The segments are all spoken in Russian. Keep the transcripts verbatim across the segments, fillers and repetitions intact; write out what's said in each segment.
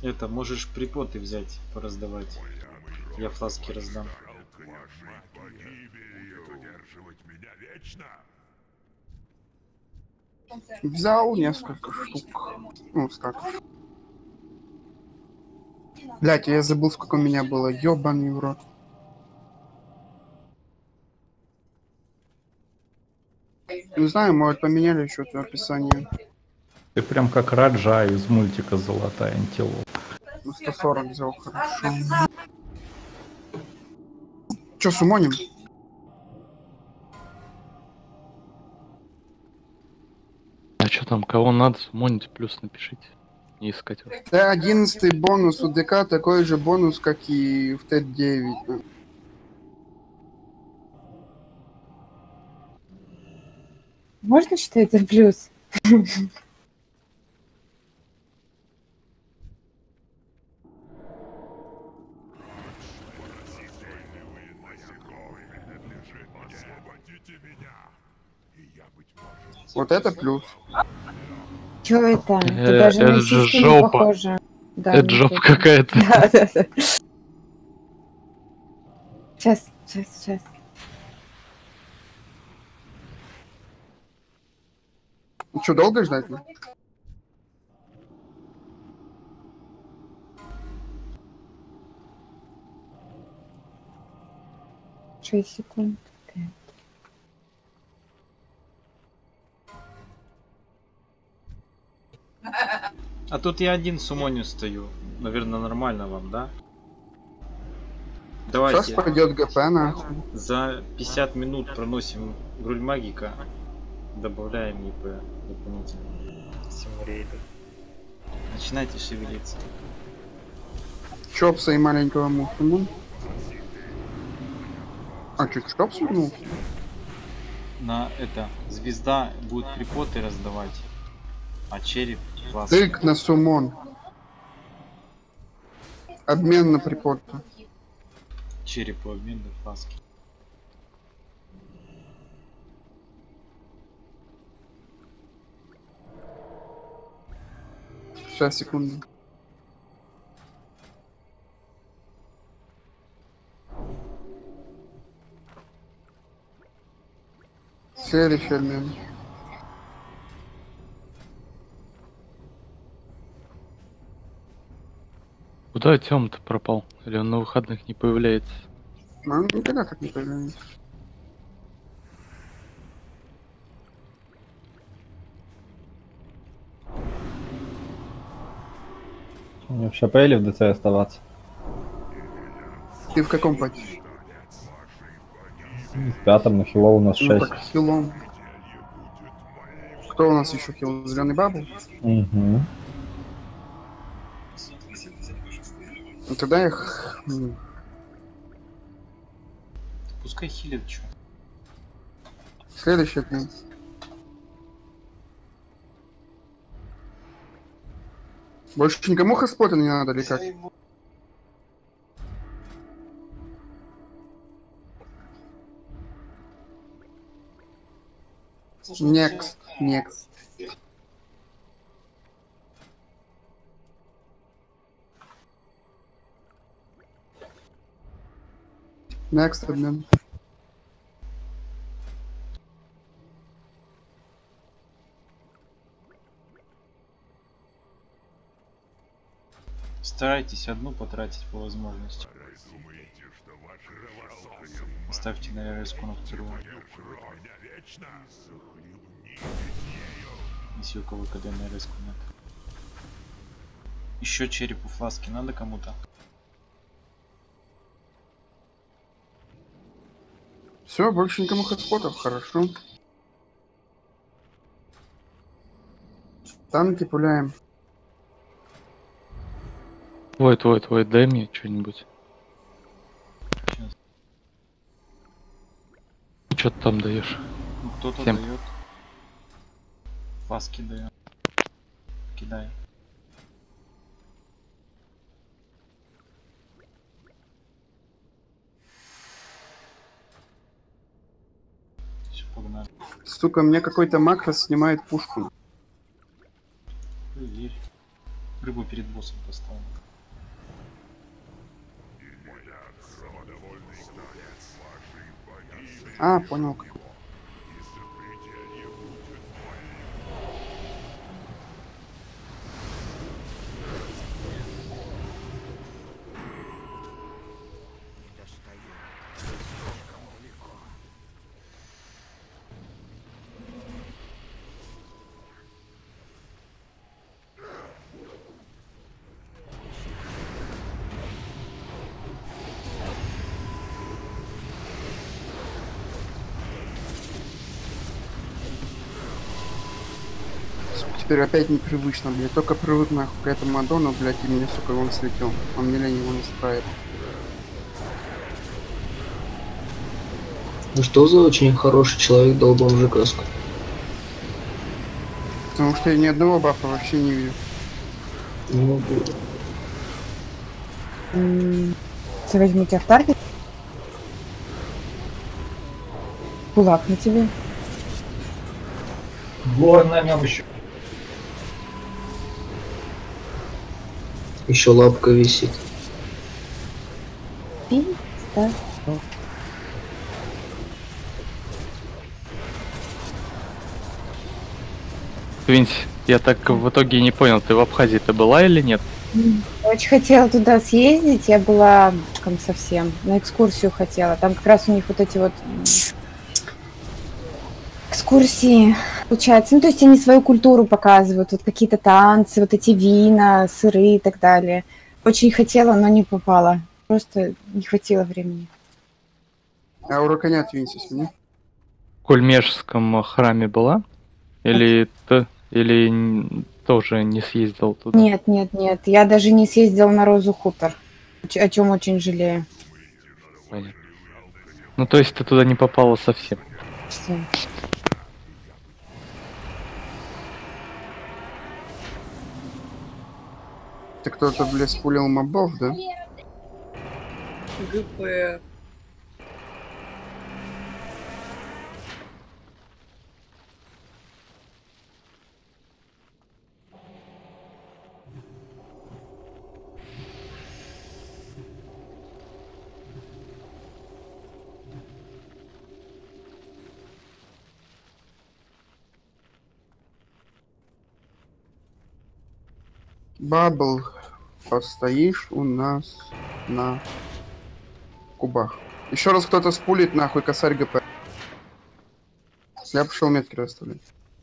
Это, можешь припоты взять, пораздавать. Я фласки раздам. Взял несколько штук. Ну, так. Блять, я забыл, сколько у меня было. Ёбаный в рот. Не знаю, может поменяли что-то описание. Ты прям как Раджа из мультика «Золотая антилопа». Ну, сто сорок взял, хорошо. Чё, сумоним? А что там, кого надо сумонить, плюс напишите. Не искать вас. Т одиннадцать бонус у ДК такой же бонус, как и в Т девять. Можно считать это плюс? Вот это плюс. Чё это? Э, Это даже это на же сиськи не жопа. похоже. Да, Это вот жопа какая-то. Да, да, да. Сейчас, сейчас, сейчас. Что, долго ждать? Шесть секунд. А тут я один сумоню стою. Наверное, нормально вам, да? Давайте. Сейчас пойдет ГП нахуй. За пятьдесят минут проносим Груль Магика. Добавляем ИП дополнительно. Симурейдер. Начинайте шевелиться. Чопса и маленького муху. А что, Чопс вернул? На это звезда будет припоты раздавать, а череп класс. Тык на сумон. Обмен на припоту. Черепу обмен на фласки. Сейчас, секунду. Следующий обмен. Куда Тём-то пропал? Или он на выходных не появляется? Ну, он никогда так не появляется. Мне в ШП или в ДЦ оставаться? Ты в каком пати? В пятом, на хило у нас Ну шесть. так, хилом. Кто у нас еще хил? Зеленый бабл? Угу. Ну тогда их... м, Пускай хилит чё. Следующий обмен. Больше никому хэспота не надо или как? Next, next. Next обмен. Старайтесь одну потратить по возможности. Ставьте на РС на вторую. Если у кого КД на РС нет. Еще черепу фласки надо кому-то? Все, больше никому хэспотов, хорошо. Танки пуляем. Твой, твой, твой, дай мне что-нибудь. Что ты там даешь? Ну, кто-то Всем. дает. Фласки дает. Кидай. Все, погнали. Сука, мне какой-то макрос снимает пушку. Верь. Рыбу перед боссом поставил. А, понял. Теперь опять непривычно, блядь. Только привык нахуй к этому Мадону, блядь, и мне, сука, он слетел. А мне лень его настраивать. Ну что за очень хороший человек дал бомжу каску? Потому что я ни одного бафа вообще не вижу. Не могу. М, Если возьму тебя в таргет. Кулак на тебе. Гор на нем еще. Еще лапка висит. Пизда. Твинс, я так в итоге не понял, ты в Абхазии-то была или нет? Я очень хотела туда съездить, я была там совсем, на экскурсию хотела. Там как раз у них вот эти вот м, экскурсии, получается. Ну, то есть они свою культуру показывают, вот какие-то танцы, вот эти вина, сыры и так далее. Очень хотела, но не попала. Просто не хватило времени. А у коня отвинься, не? В Кульмешском храме была? Или ты, или н- тоже не съездил туда? Нет, нет, нет, я даже не съездила на Розу Хутор, о чем очень жалею. Понятно. Ну, то есть ты туда не попала совсем. Что? Ты кто-то, блядь, спулил мобов, да? ГП. Бабл, постоишь у нас на кубах. Еще раз кто-то спулит, нахуй, косарь ГП. Я пошел метки расставлять.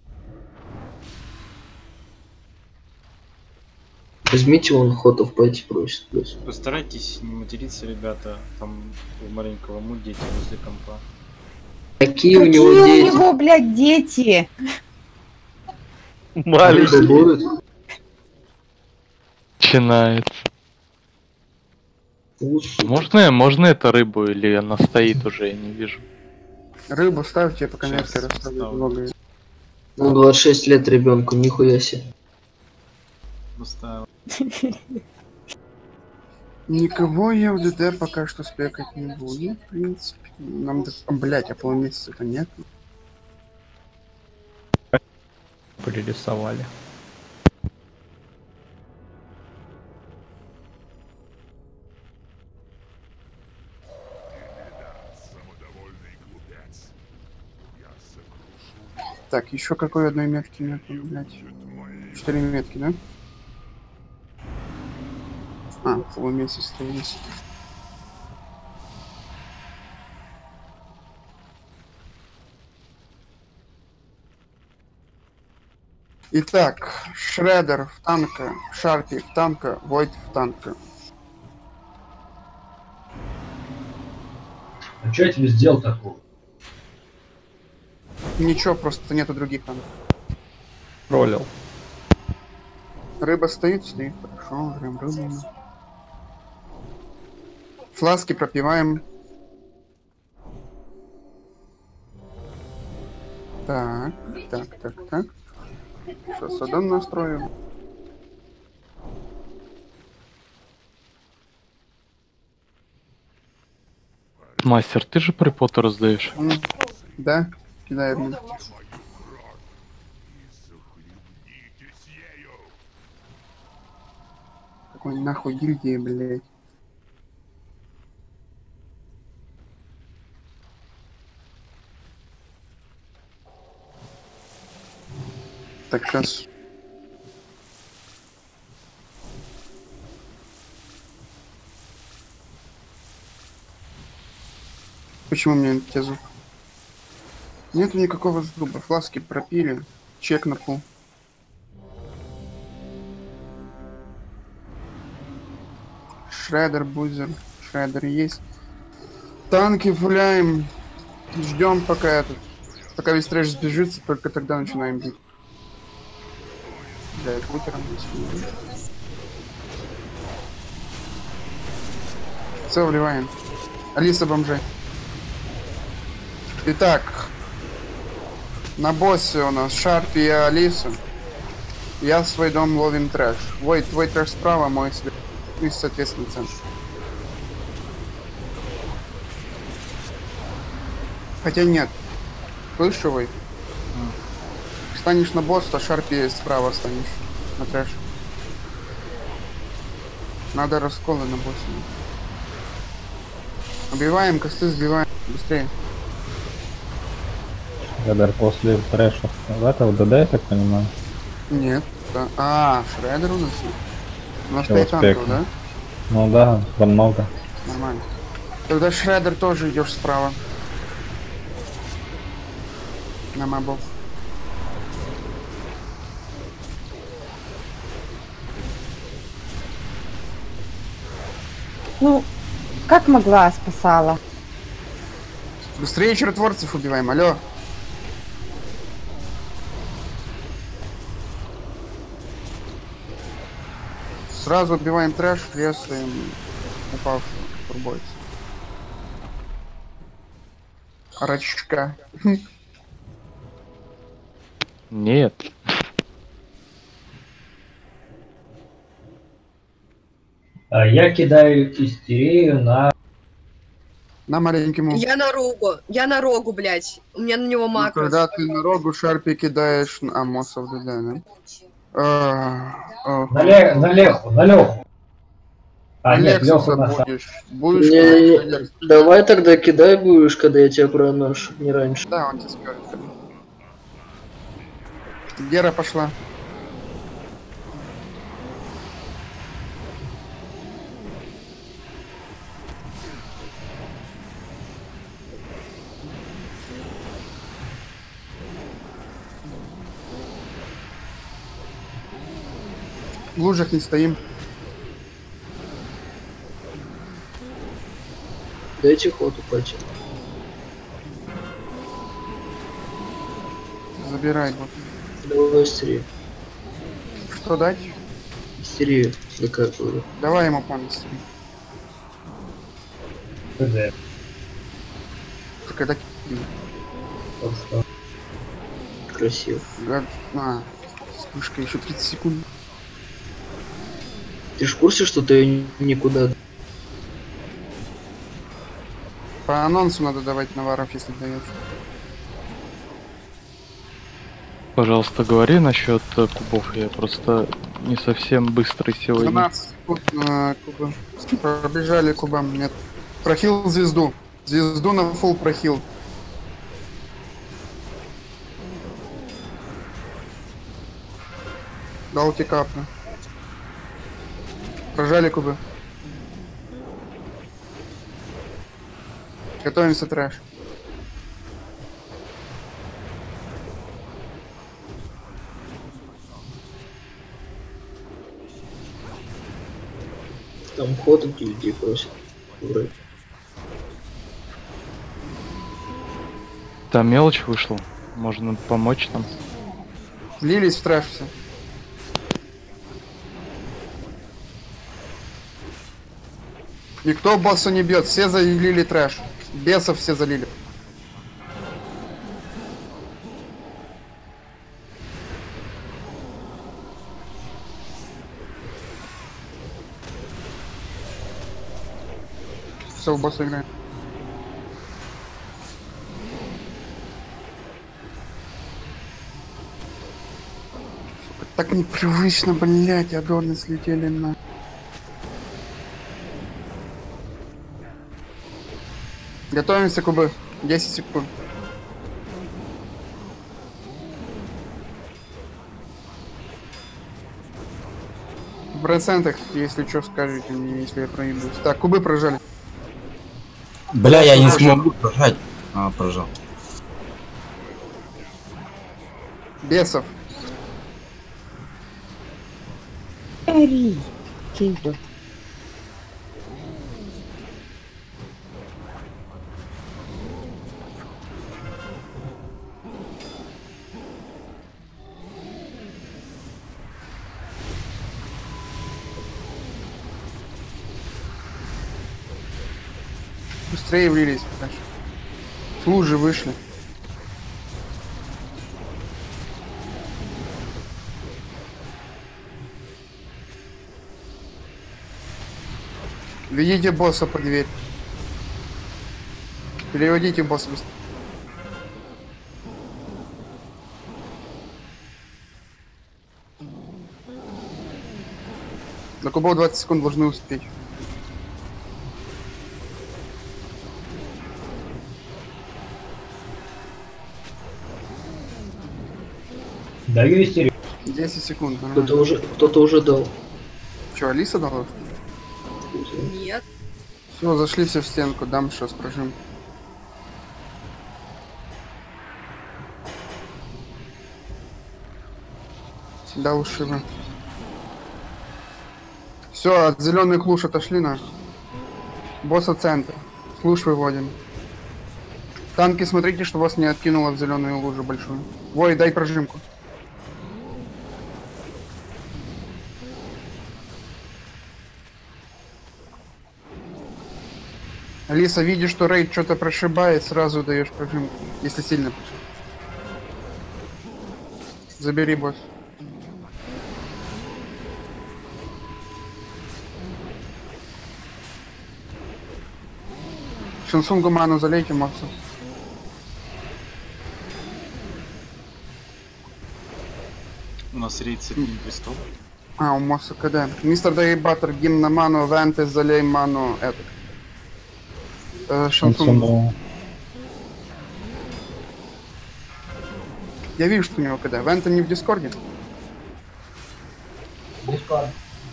Возьмите вон Хотов пойти просит. плюс. Постарайтесь не материться, ребята, там у маленького муть дети возле компа. Какие у Какие него у дети? него, блядь, дети? Рыба будет? Начинается. Лучше. Можно, можно это рыбу или она стоит уже, я не вижу. Рыбу ставьте, я пока Сейчас метки расставлю ставлю. много. Ну, двадцать шесть лет ребенку, нихуя себе. Поставил. Никого я в ДД пока что спекать не буду, в принципе. Нам, до... блять, а полумесяца-то нет. Пририсовали. Так, еще какой одной метки нету, блять. Четыре метки, да? А, полумесяц-то есть. Итак, Шредер в танка, Шарпи в танка, Войд в танка. А что я тебе сделал такого? Ничего, просто нету других танков. Ролил. Рыба стоит, стоит, хорошо, прям рыбу. Фласки пропиваем. Так, так, так, так. Сейчас садом настроим. Мастер, ты же припоты раздаешь. М, Да, кидаем. какой нахуй гильдии, блядь. Так, сейчас. Почему мне те зуб? Нету никакого зуба. Фласки пропили. Чек на пол. Шредер, бузер. Шредер есть. Танки пуляем. Ждем пока этот. Пока весь трэш сбежится, только тогда начинаем бить. Блядь, бутером здесь. Все, вливаем. Алиса бомжей. Итак, на боссе у нас Шарпи и Алиса. Я в свой дом ловим трэш. Вой, твой трэш справа, мой слева. И, соответственно, центр. Хотя нет. Слышишь, Вой? Станешь на босса, Шарпи справа станешь. На трэш. Надо расколы на боссе. Убиваем, косты сбиваем. Быстрее. Шредер после трэша. В это в ДД, я так понимаю? Нет. Да. А, Шредер у нас есть. У нас Чего пять танков, успеха? да? Ну да, во много. Нормально. Тогда Шредер тоже идешь справа. На мобов. Ну, как могла, спасала. Быстрее чаротворцев убиваем, алло. Сразу убиваем трэш, резаем упавшего турбойца. Рачка. Нет. А я кидаю истерию на... На маленький мув. Я на рогу, я на рогу, блядь. У меня на него Ну, макрос. когда ты на рогу Шарпи кидаешь на Амосов, да, да. А, а, На, Ле... на Леху, на Леху. А, на нет, Лексуса Леху на... будешь. Будешь Не, кидать на не, Лексуса. давай тогда кидай будешь, когда я тебя проношу, не раньше. Да, он тебе скажет. Гера пошла. В лужах не стоим. Дайте ход упасть. Забирай вот. Давай истерию. Что дать? Истерию. Да как говорю. Давай ему память. ТД. Когда Вот что. Красиво. гад... А, вспышка еще тридцать секунд. Ты ж в курсе, что ты никуда... По анонсу надо давать наваров, если даешь. Пожалуйста, говори насчет э, кубов. Я просто не совсем быстрый сегодня. двенадцать секунд на куба. Пробежали кубам. Нет. Прохил звезду. Звезду на фул прохил. Дал капну. Прожали кубы. Готовимся трэш. Там ход от людей просят. Вроде. Там мелочь вышла. Можно помочь нам. Влились в трэш все. Никто босса не бьет, все залили трэш. Бесов все залили. Все, в босса играем. Сука, так непривычно, блять, адорны слетели на... Готовимся, кубы. десять секунд. В процентах, если что, скажите мне, если я проебусь. Так, кубы прожали. Бля, я не смогу прожать. А, прожал. Бесов. Ори. Кейду. Быстрее влились, дальше. С лужи вышли. Ведите босса под дверь. Переводите босса быстро. На кубов двадцать секунд должны успеть. Даю истерию. десять секунд. Кто-то уже, кто-то уже дал. Че, Алиса дала? Нет. Все, зашли все в стенку, дам сейчас прожим. Всегда ушибы. Все, от зеленых луж отошли на. Босса центр. Луж выводим. Танки, смотрите, что вас не откинуло в зеленую лужу большую. Вой, дай прожимку. Алиса, видишь, что рейд что-то прошибает, сразу даешь прожимку, если сильно прошибает. Забери босс. Шансунгу ману залейте, Максу. У нас рейд с одним крестом. А, у Мосса КД. Мистер Дейбаттер, гимн на ману, Венты, залей ману, это. Э, Шансунгу. Я вижу, что у него КД. Венты не в Дискорде? Дискорд.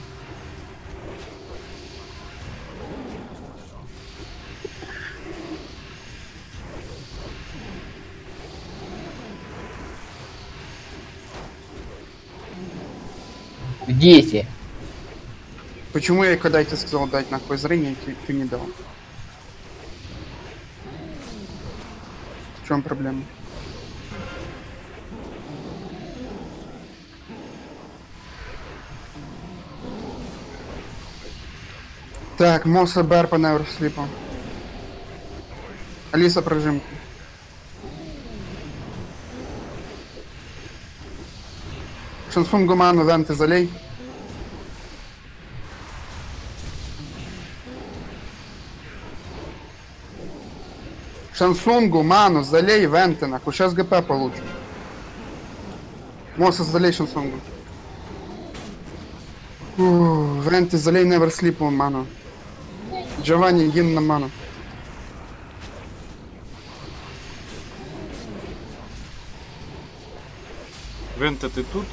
Дети. Почему я когда тебе сказал дать нахуй зрение, ты, ты не дал? В чем проблема? Так, Мосса Бэр по Неверслипу. Алиса прожимка. Шансунгу ману, Венты залей. Шансунгу, ману, залей, Венты, нахуй. Сейчас ГП получишь. Мосса залей Шансунгу. Ууу, Венты залей Неверслипу, ману. Джованни, гимн на ману. Вента, ты тут?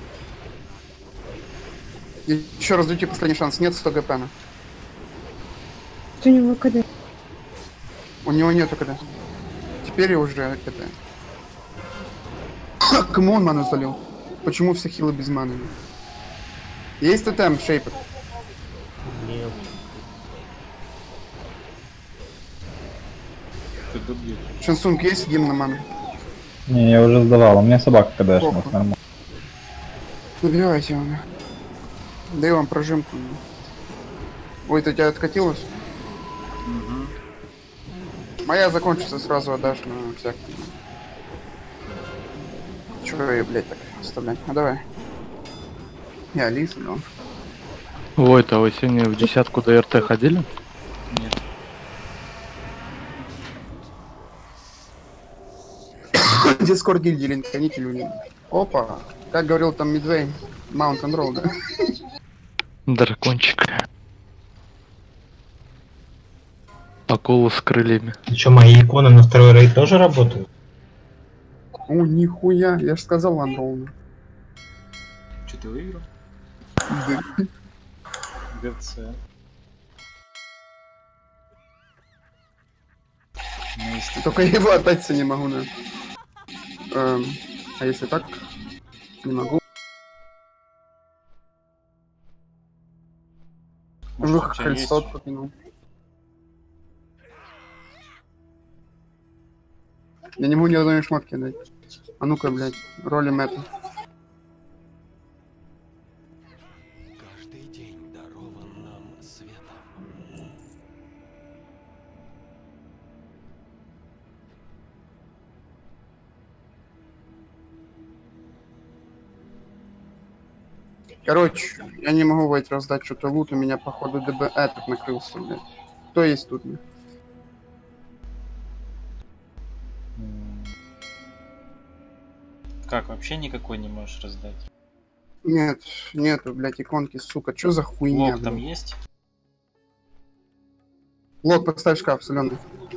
Еще раз дайте последний шанс. Нет сто ГП. на. Что у него КД? У него нету КД. Теперь уже КД. Кому он ману залил? Почему все хилы без маны? Есть тотем, Шейпер? Нет. Ты добьешь. Шансунг есть гимн на ману? Не, я уже сдавал, у меня собака КДшная, нормально. Набивайте его. Дай вам прожимку. Ой, ты тебя откатилось? Угу. Моя закончится, сразу отдашь на всякую. Чего я, блядь, так оставлять? Ну давай. Я Алиса, да. Ой, это вы сегодня в десятку ДРТ ходили? Нет. Дискорд гильдии линканите люди. Опа, как говорил там Мидвей, Mountain Road, да? Дракончик. Акула с крыльями. И что, мои иконы на второй рейд тоже работают? О, нихуя, я же сказал ландолно. Что ты выиграл? Да. ГЦ. Ну, если Только я его отдать не могу, да. Эм, а если так? Не могу. может, Выход у тебя кольцо есть? покинул. Я не могу ни одной шмотки дать. А ну-ка, блядь, ролим это. Каждый день дарован нам светом. Короче, я не могу войти раздать что-то лут, у меня походу ДБ этот накрылся, блядь. Кто есть тут, блядь? М. Как, вообще никакой не можешь раздать? Нет, нету, блядь, иконки, сука. Чё за хуйня, Лог там блядь? есть? Лог, поставь в шкаф, соленый.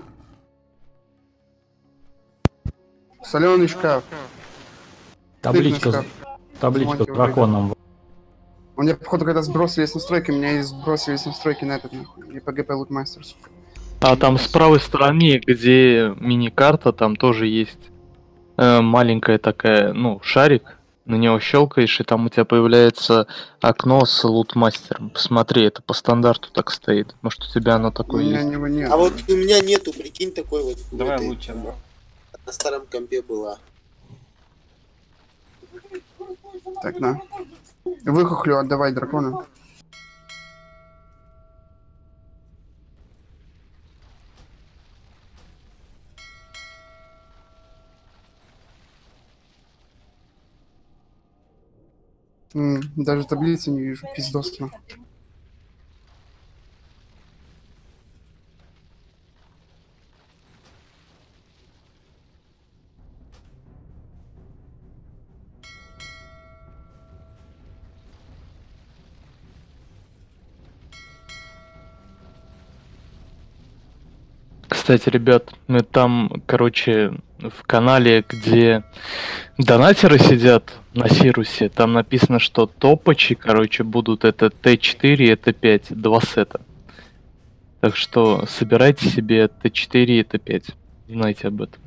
Соленый шкаф. Табличка, шкаф. табличка с Монти, драконом. У меня, походу, когда сбросились настройки, у меня и сбросились настройки на этот, нахуй, и ПГП Лутмастер, сука. А там с правой стороны, где мини-карта, там тоже есть э, маленькая такая, ну, шарик. На него щелкаешь, и там у тебя появляется окно с лутмастером. Посмотри, это по стандарту так стоит. Может, у тебя оно У такое меня есть? него нет. А вот у меня нету, прикинь, такой вот. Давай этой- лучше. Да. На старом компе была. Так, на. Выхухлю, отдавай дракона. М, даже таблицы не вижу, пиздос, нахуй. Кстати, ребят, мы там, короче, в канале, где донатеры сидят на Сирусе, там написано, что топачи, короче, будут это Т четыре и Т пять, два сета. Так что собирайте себе Т четыре и Т пять. Знайте об этом.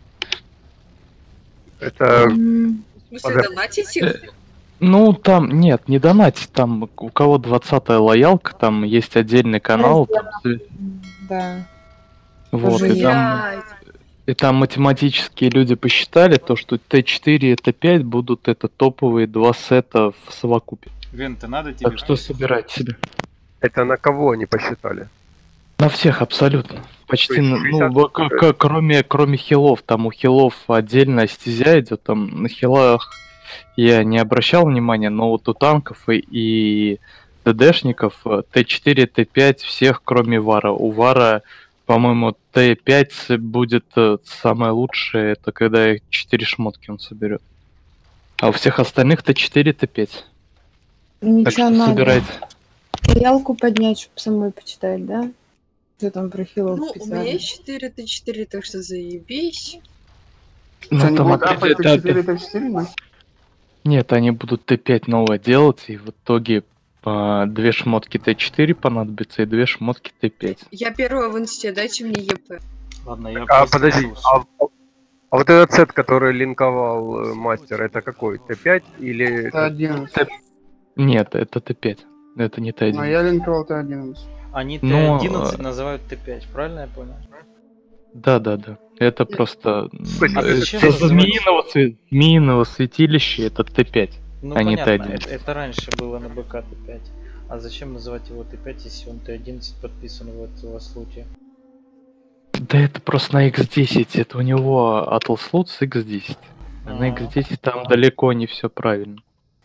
Это... М, В смысле, донатить их? Ну, там, нет, не донатить, там у кого двадцатая лоялка, там есть отдельный канал. Там, Да. вот, Тоже и там, Блядь. и там математические люди посчитали то, что Т четыре и Т пять будут это топовые два сета в совокупе. Вен-то надо тебе? Так что собирать себе. Это на кого они посчитали? На всех абсолютно. Почти, То есть на- шестьдесят ну, к- к- кроме, кроме хилов, там у хилов отдельная стезя идет, там на хилах я не обращал внимания, но вот у танков и, и ДДшников Т четыре, Т пять всех, кроме Вара. У Вара, по-моему, Т пять будет э, самое лучшее, это когда четыре шмотки он соберет. А у всех остальных Т четыре, Т пять. Так Ничего, что надо собирайте. Ялку поднять, чтобы самой почитать, да? Что там про хилов Ну, у писали? меня четыре Т четыре, так что заебись. Ну, Что, не там будут опять апать это- Т четыре, Т четыре, да? Нет, они будут Т пять новое делать, и в итоге по две шмотки Т четыре понадобится и две шмотки Т пять. Я первая в инсте, дайте мне ЕП. Ладно, я А, просто подожди, слушаю. а, а вот этот сет, который линковал э, мастер, это какой? Т пять или... Т одиннадцать. Нет, это Т пять. Это не Т Но один. я линковал Т одиннадцать. Они Но, Т одиннадцать э, называют Т пять, правильно я понял? Да, да, да. Это просто Точно, э, это зачем со называть? змеиного, све- змеиного святилища это Т пять. Ну а не понятно, Т одиннадцать. это, это раньше было на БК Т пять. А зачем называть его Т пять, если он Т одиннадцать подписан в этого случае? Да это просто на икс десять. Это у него Atlas Loot с икс десять. А на икс десять там далеко не все правильно.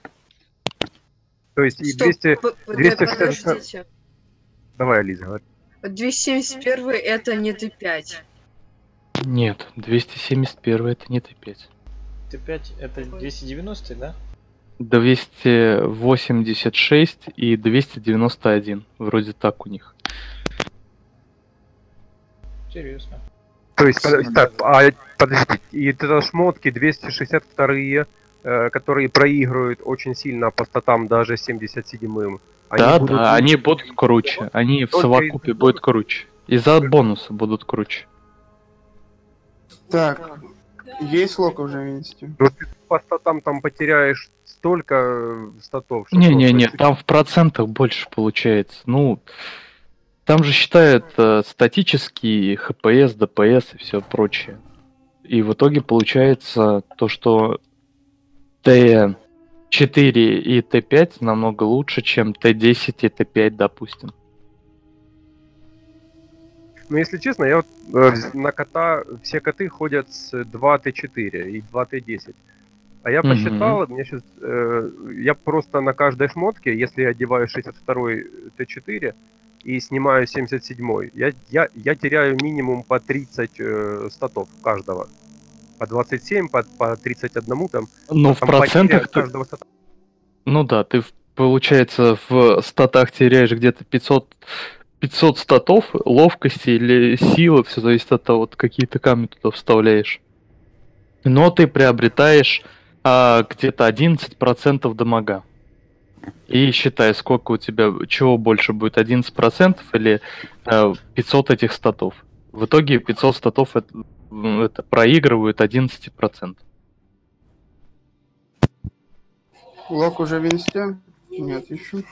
То есть и Стоп, двести... п- п- двести шестьдесят... подождите. Давай, Алиса, говори. двести семьдесят один это не Т пять. Нет, двести семьдесят один это не Т пять. Т пять это двести девяносто, да? двести восемьдесят шесть и двести девяносто один. Вроде так у них. Интересно. То есть, под- так, а, подождите, и это шмотки двести шестьдесят вторые, э, которые проигрывают очень сильно по статам даже семьдесят седьмым. Они Да, будут да, лучше? они будут круче. Они в Только совокупе из-за будут круче. Из-за бонуса будут круче. Так, есть лок уже в инсте? Ну, ты по статам там потеряешь столько э, статов, что Не-не-не, просто- там в процентах больше получается. Ну, там же считают э, статический эйч пи эс, ди пи эс и все прочее. И в итоге получается то, что Т четыре и Т пять намного лучше, чем Т десять и Т пять, допустим. Ну, если честно, я вот э, на кота, все коты ходят с два Т четыре и два Т десять. А я Мгм. посчитал, мне сейчас, э, я просто на каждой шмотке, если я одеваю шестьдесят второй Т четыре и снимаю семьдесят седьмой, я, я, я теряю минимум по тридцать э, статов каждого. По двадцать семь, по, по тридцать один там. Ну, в там потеря процентах ты- каждого стата. Ну да, ты, в- получается, в статах теряешь где-то пятьсот, пятьсот статов, ловкости или силы, все зависит от того, вот какие ты камни туда вставляешь. Но ты приобретаешь а, где-то одиннадцать процентов дамага. И считай, сколько у тебя, чего больше будет, одиннадцать процентов или а, пятьсот этих статов. В итоге пятьсот статов это, м, это проигрывают одиннадцать процентов. Лок уже в инсте? Нет, еще.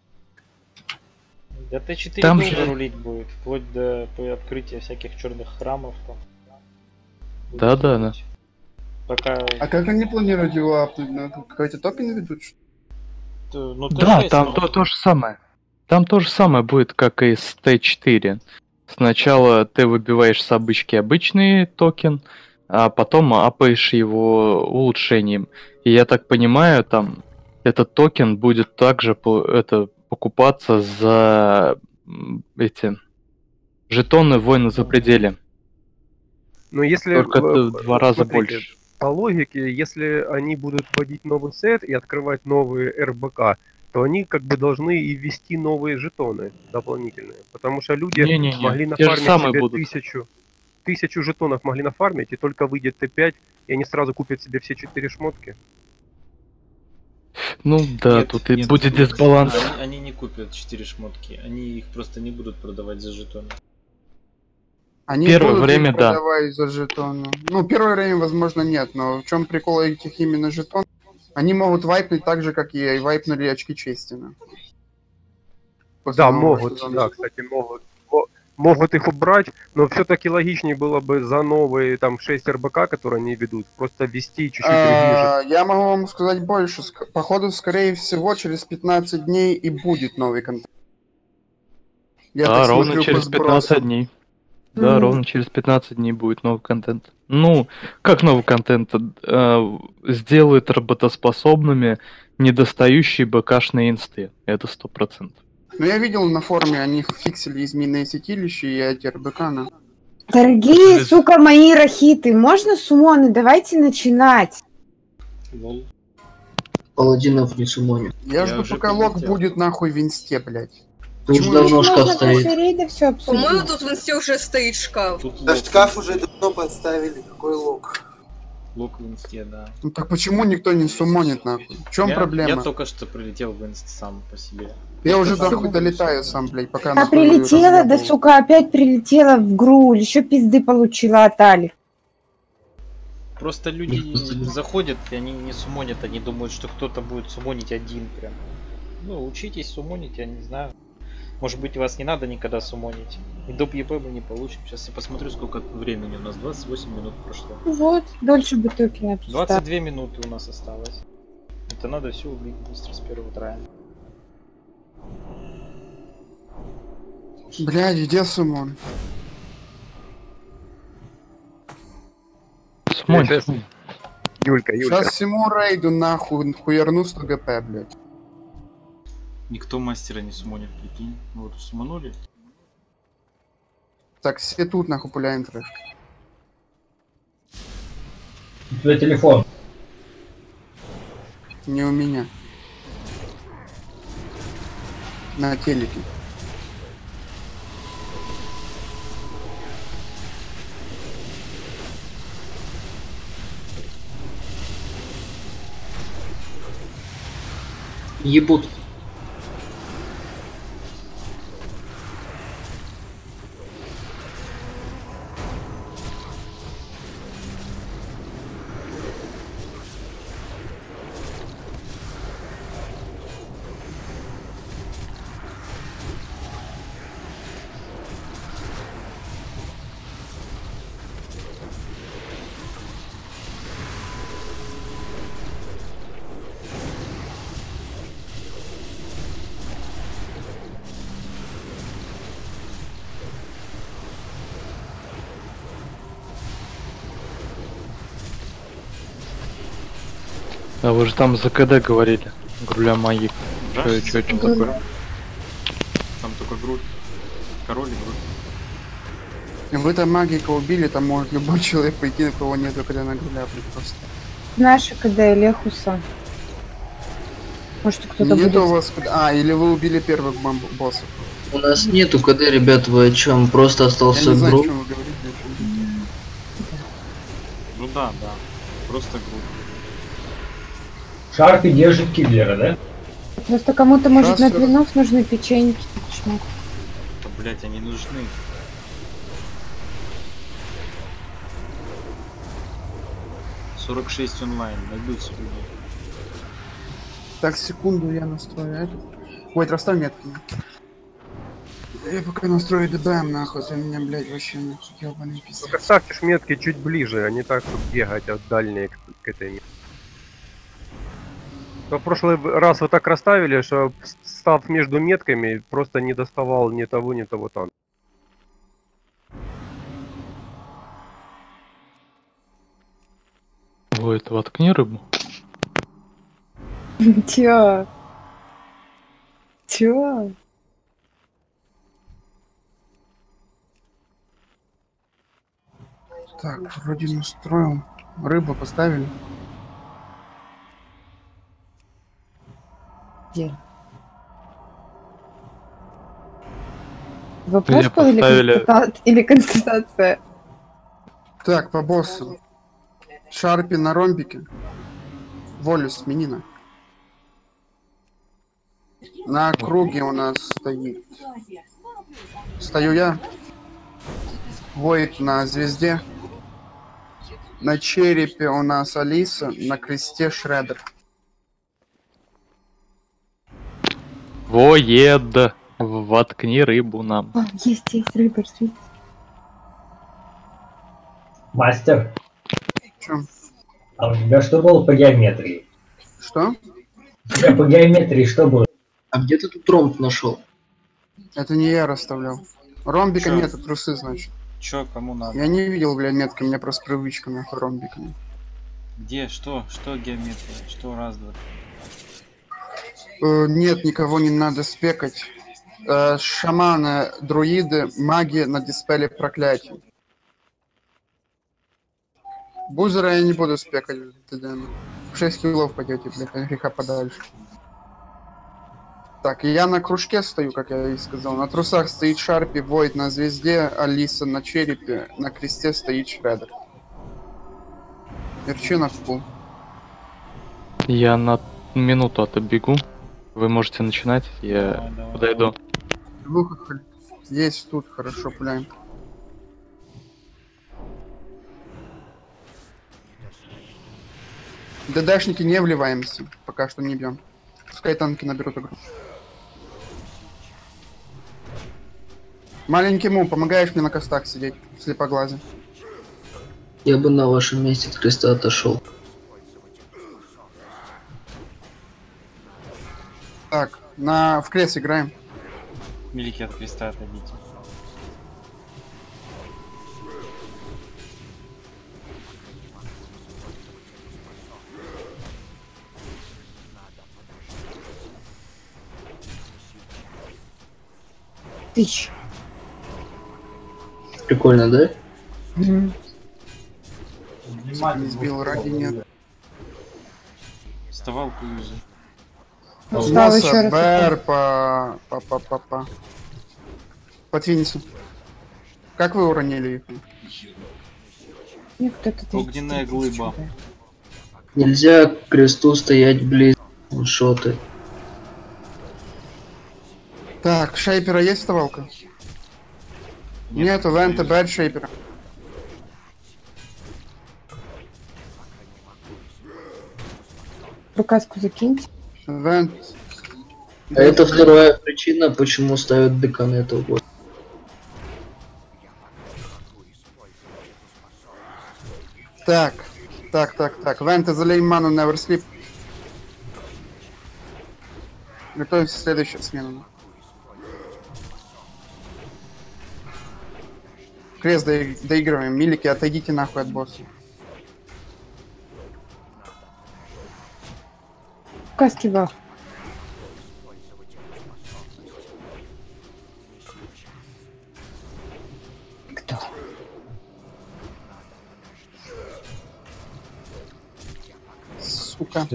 Да Т четыре Там долго же- рулить будет, вплоть до по- открытия всяких черных храмов там. Будет Да, да, да. рулить. Пока... А как они планируют его апнуть? На какой-то токен ведут? что ли? Ну, Т Да, шесть, там ну, то, то же самое. Там то же самое будет, как и с Т четыре. Сначала ты выбиваешь с обычки обычный токен, а потом апаешь его улучшением. И я так понимаю, там этот токен будет также по- это, покупаться за м, эти жетоны воина за пределе. Но если Только э, это в два раза смотрите, больше. по логике, если они будут вводить новый сет и открывать новые эр бэ ка, то они как бы должны и ввести новые жетоны дополнительные. Потому что люди Не-не-не, могли те же нафармить самые себе будут. тысячу, тысячу жетонов могли нафармить, и только выйдет Т пять, и они сразу купят себе все четыре шмотки. Ну да, нет, тут и нет, будет нет, дисбаланс. Они, они не купят четыре шмотки, они их просто не будут продавать за жетоны. Они Первое будут время, их да. продавать за жетоны. Ну, первое время, возможно, нет, но в чем прикол этих именно жетонов? Они могут вайпнуть так же, как и вайпнули очки Честина. После Да, нового могут, сезона. да, кстати, могут. Мо- Могут их убрать, но все-таки логичнее было бы за новые там шесть эр бэ ка, которые они ведут, просто ввести чуть-чуть другие же. А, Я могу вам сказать больше. Ск- Походу, скорее всего, через пятнадцать дней и будет новый контент. Я Да, так ровно смотрю по через пятнадцать сбросам. дней. Да, Мгм. ровно через пятнадцать дней будет новый контент. Ну, как новый контент? Э, сделает работоспособными недостающие БКшные инсты. Это сто процентов. Ну, я видел на форуме, они фиксили измененные святилища и эти эр бэ ка. на- Дорогие, сука, мои рахиты, можно сумоны? Давайте начинать. Лол. Паладинов не сумонит. Я, Я жду, уже пока лог прилетел. будет нахуй в инсте, блядь. Тут Почему давно еще шкаф Можно стоит. после рейда все обсудить. По-моему, тут в инсте уже стоит шкаф. Тут Да лок, шкаф уже давно подставили, какой лог. лок в инсте, да. Ну так почему никто не сумонит нахуй? В чем я, проблема? Я Я, только что прилетел в инст сам по себе. уже Сам нахуй буду долетаю всё. сам, блядь, пока Я нахуй прилетела, да разъебывал. сука, опять прилетела в груль, еще пизды получила от Али. Просто люди заходят, и они не сумонят, они думают, что кто-то будет сумонить один прям. Ну, учитесь сумонить, я не знаю. Может быть, вас не надо никогда сумонить. И доп. ЕП мы не получим. Сейчас я посмотрю, сколько времени у нас. двадцать восемь минут прошло. Вот, дольше бы токена двадцать две минуты у нас осталось. Это надо все убить быстро с первого трая. Блядь, где сумон? Смонь. Сейчас- Юлька, Юлька. Сейчас всему рейду нахуй хуярну сто гэ пэ, блядь. Никто мастера не сумонит, прикинь. Ну вот суманули. Так, все тут нахуй пуляем трэш. У тебя телефон. Не у меня. На телеке. Ебут. А вы же там за КД говорили. Груля магик. Да? Что, что, что такое? Там только грудь. Король и грудь. Вы там магика убили, там может любой человек пойти, у кого нету, когда на груля просто. Наша КД Лехуса. Может, кто-то будет... Нету у вас... А, или вы убили первых бомб боссов. У нас нету КД, ребят, вы о чем? Просто остался Я не знаю, о гру. чем вы говорите, о чем. Ну да, да. Просто грудь. Шарпи держит киллера, да? Просто кому-то, может, Раз, на раз. блинов нужны печеньки. Чмок. Да, блять, они нужны. сорок шесть онлайн, найдутся люди. Так, секунду, я настрою это. Ой, расставь метки. Я пока настрою ДБМ, нахуй, ты меня, блядь, вообще нахуй, ёбаный пиздец. Только ставьте ж метки чуть ближе, а не так, чтобы бегать от дальней к, к этой метке. Но в прошлый раз вы так расставили, что став между метками, просто не доставал ни того, ни того танка. Ой, это воткни рыбу. Чё? Чё? Так, вроде настроил. Рыбу поставили. Где? Вопрос Где был или, поставили? констата- или констатация? Так, по боссу. Шарпи на ромбике. Волю сменина. На круге у нас стоит. Стою я. Воет на звезде. На черепе у нас Алиса, на кресте Шредер. Воед. Воткни рыбу нам. А, есть, есть, рыба, есть. Мастер, Чё? а у тебя что было по геометрии? Что? У тебя по геометрии что было? А где ты тут ромб нашел? Это не я расставлял. Ромбика Чё? нет, это трусы, значит. Чё, кому надо? Я не видел, блядь, метки, у меня просто привычка нахуй ромбиками. Где? Что? Что геометрия? Что раз, два? Э, нет, никого не надо спекать. Э, шаманы, друиды, маги на диспеле проклятий. Бузера я не буду спекать. В шесть килов пойдете, блядь, от греха подальше. Так, и я на кружке стою, как я и сказал. На трусах стоит Шарпи, Войд на звезде, Алиса на черепе, на кресте стоит Шредер. Верчина в пул. Я на минуту отобегу. Вы можете начинать, я Давай, давай, подойду. Выход здесь, тут, хорошо, пуляем. ДДшники не вливаемся, пока что не бьем. Пускай танки наберут игру. Маленький Му, помогаешь мне на костах сидеть, слепоглазый. Я бы на вашем месте от креста отошел. Так, на в крест играем. Великий от креста отойдите. Тысяч. Прикольно, да? Мгм. Не сбил, ради нет. Вставалку юзай. Встал еще Носа, раз. Бэр, по... по по по по Подвинься. Как вы уронили их? Мне кто-то тридцать Огненная тысяч глыба. дает. Нельзя к кресту стоять близ. Шо ты? Так, шейпера есть вставалка? Нету, вента, бэт шейпера. Рукаску закиньте. Вент. А это вторая причина, почему ставят ДК на этого года. Так, так, так, так. Вента, залей ману, never sleep. Готовимся к следующей смене. Крест до... доигрываем. Милики, отойдите нахуй от босса. Рукаски бах. Кто? Сука.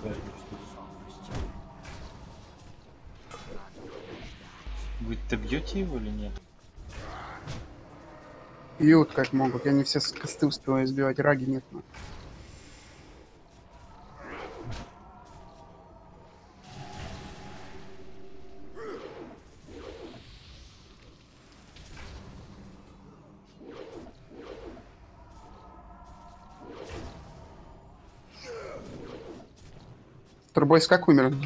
Вы-то бьете его или нет? Бьют как могут. Я не все косты успеваю сбивать. Раги нет. Но. Турбойс как умер?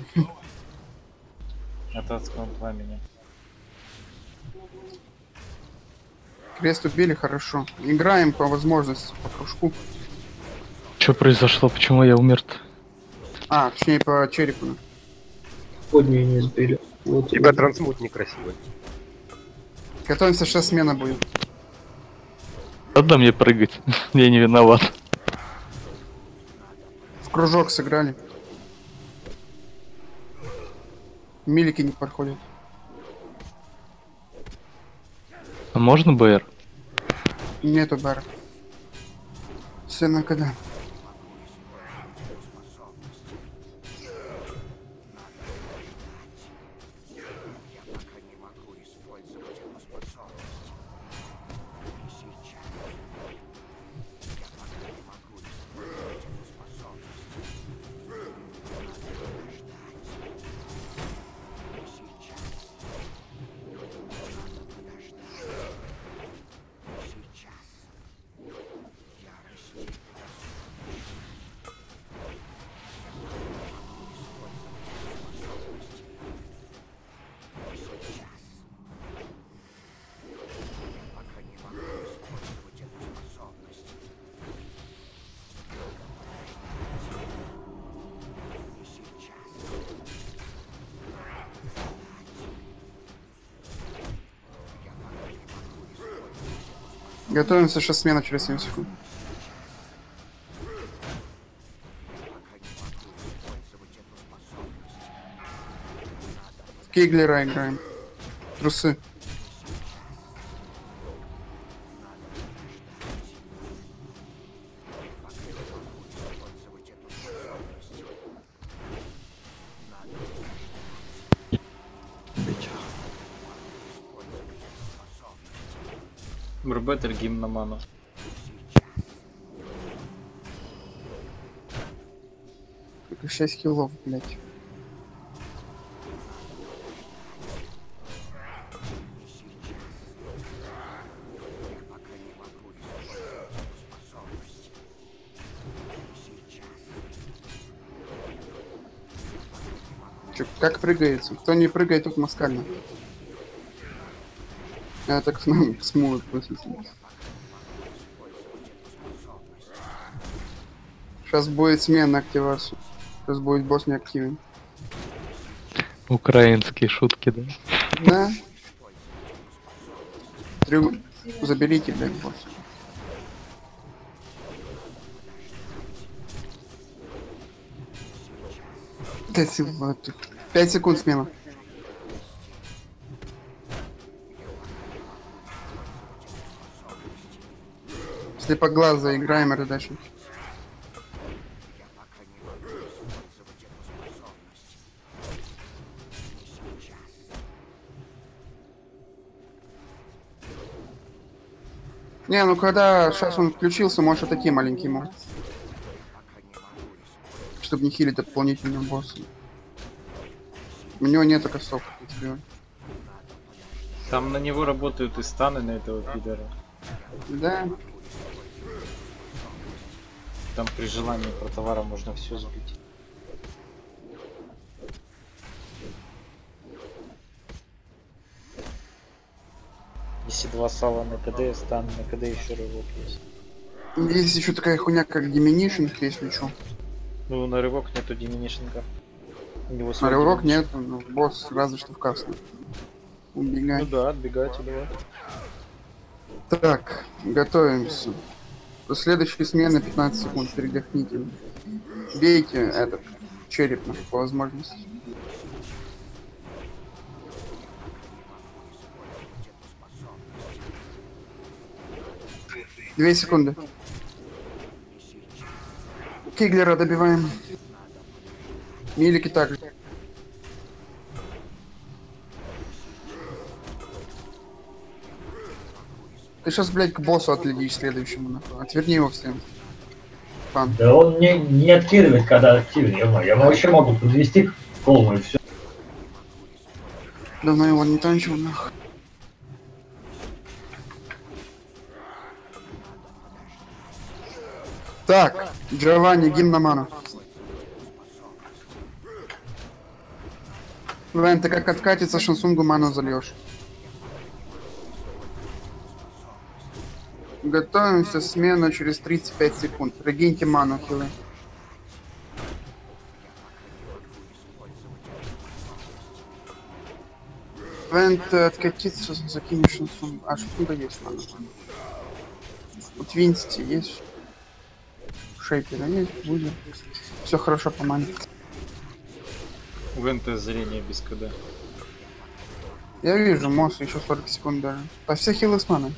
От адского пламени. Крест убили, хорошо. Играем по возможности, по кружку. Что произошло? Почему я умер-то? А, точнее по черепу. Поднюю не сбили. Вот. У тебя трансмут некрасивый. Готовимся, сейчас смена будет. Надо мне прыгать. Я не виноват. В кружок сыграли. Милики не подходят. А можно БР? Нету бара. Все на когда. Готовимся, сейчас смена через семь секунд. В Киглера играем. Трусы. Бурбеттер гимн на ману. Только шесть хилов, блять. Чё, как прыгается? Кто не прыгает, тут москально. Я так смогут просто. Сейчас будет смена активации. Сейчас будет босс не активен. Украинские шутки, да? Да. Трю... Заберите, блядь, босс. Пять секунд смена. Слепоглаз заиграем, это дальше. Не, ну когда сейчас он включился, может отойти маленький может. Чтобы не хилить дополнительным боссом. У него нету косов. Там на него работают и станы на этого пидора. Да. Там при желании про товара можно все сбить. Если два сала на КД, стан на КД еще рывок есть. Есть еще такая хуйня, как Диминишинг, если что. Ну, на рывок нету диминишинга. На рывок нет, ну, босс разве что в кассу. Убегай. Ну да, отбегайте, давай. Так, готовимся. До следующей смены пятнадцать секунд, передохните. Бейте этот череп по возможности. Две секунды. Киглера добиваем. Милики также. Ты сейчас, блядь, к боссу отлетишь следующему, нахуй. Отверни его в стену. Пан. Да он не, не откидывает, когда активный. Я, я вообще могу подвести к колму и все. Давно его не танчил, нахуй. Так, Джованни, гимн на ману. Вен, ты как откатится, шансунгу ману зальешь. Готовимся, смена через тридцать пять секунд. Региньте ману, хилы. Вент откатится, закинешь шансунгу. А, шансунга есть, ладно. Вот Винсти есть. Шейкера есть, будет. Все хорошо по мане. У ВНТ зрение без КД. Я вижу, Мосс еще сорок секунд даже. По все хилы с маной.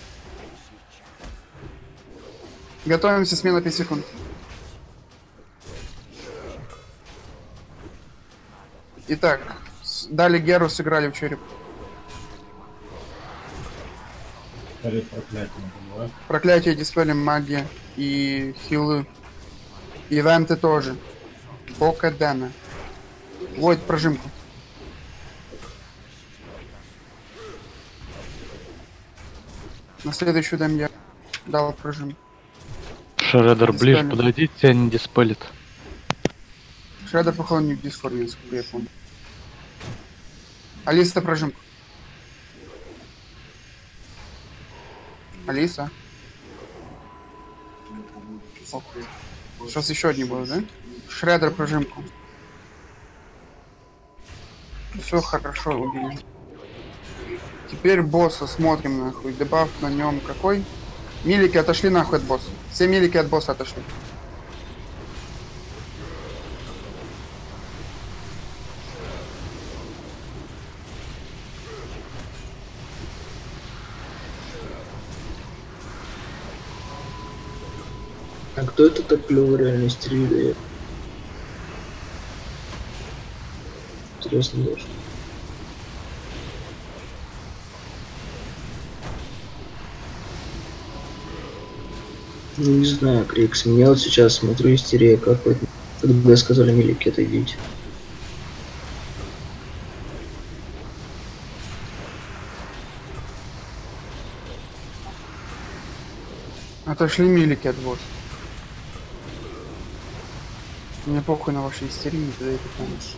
Готовимся, смена пять секунд. Итак, дали Геру, сыграли в череп. Проклятие, Проклятие, диспелем, магия и хилы. Ивенты тоже. Бока Дэна. Войд, прожимку. На следующую дам я дал прожим. Шредер, ближе подойди, тебя не диспелит. Шредер, походу, не в дискорде, насколько я помню. Алиса, прожимку. Алиса. Сейчас еще одни будут, да? Шредер, прожимку. Все хорошо, убили. Теперь босса смотрим нахуй. Дебаф на нем какой? Милики отошли нахуй от босса. Все милики от босса отошли. А кто это так клево реально стреляет? Интересно даже. Ну, не знаю, Крикс. Меня вот сейчас смотрю истерия какой-то. Когда сказали милики, отойдите. Отошли милики от босса. Мне похуй на ваши истерии, тогда это помощь.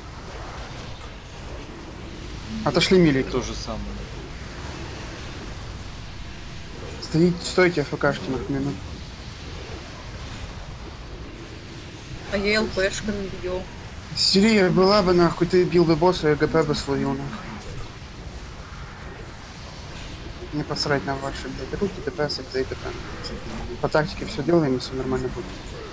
Отошли милики. То же самое. Стоите, стойте, АФКшки на минут. А я ЛПшками бью. Истерия была бы нахуй, ты бил бы босса и ГП бы словил нахуй. Не посрать на ваши, блядь, руки, ДПС, да и ГП. По тактике все делаем, и все нормально будет.